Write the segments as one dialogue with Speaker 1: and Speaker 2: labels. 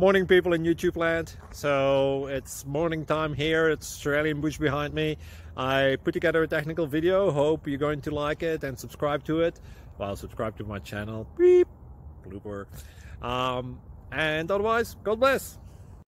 Speaker 1: Morning, people in YouTube land. So it's morning time here. It's Australian bush behind me. I put together a technical video. Hope you're going to like it and subscribe to it. Well, subscribe to my channel. Beep. Blooper. And otherwise, God bless.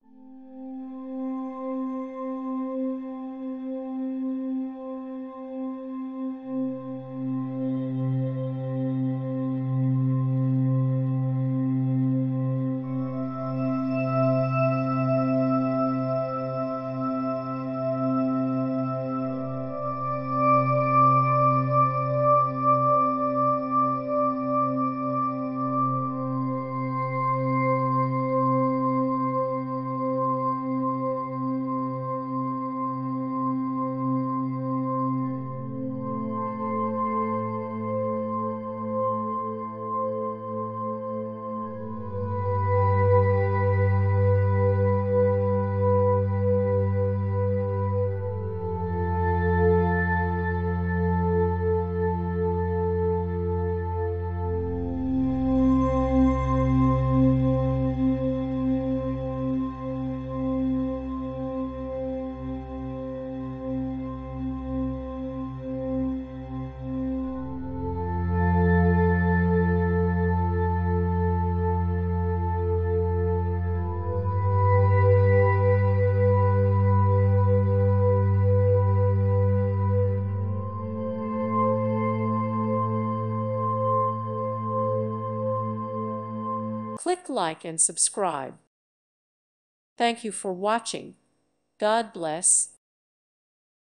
Speaker 2: Click like and subscribe. Thank you for watching. God bless.